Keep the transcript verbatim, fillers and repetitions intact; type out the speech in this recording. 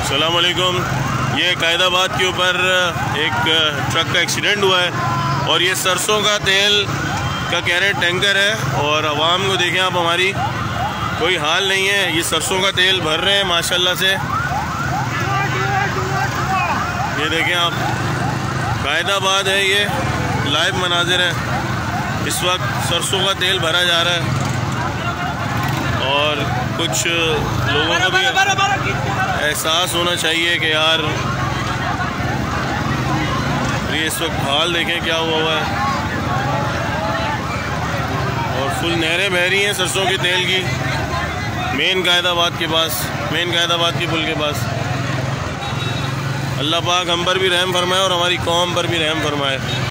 अस्सलाम वालेकुम। ये कायदाबाद के ऊपर एक ट्रक का एक्सीडेंट हुआ है और ये सरसों का तेल का कह रहे टैंकर है और आवाम को देखें आप, हमारी कोई हाल नहीं है। ये सरसों का तेल भर रहे हैं माशाल्लाह से। ये देखें आप, कायदाबाद है, ये लाइव मनाजिर है। इस वक्त सरसों का तेल भरा जा रहा है और कुछ लोगों को भी एहसास होना चाहिए कि यार ये इस वक्त हाल देखें क्या हुआ हुआ है। और फुल नहरें बह रही हैं सरसों के तेल की, मेन कायदाबाद के पास, मेन कायदाबाद के पुल के पास। अल्लाह पाक हम पर भी रहम फरमाए और हमारी कौम पर भी रहम फरमाए।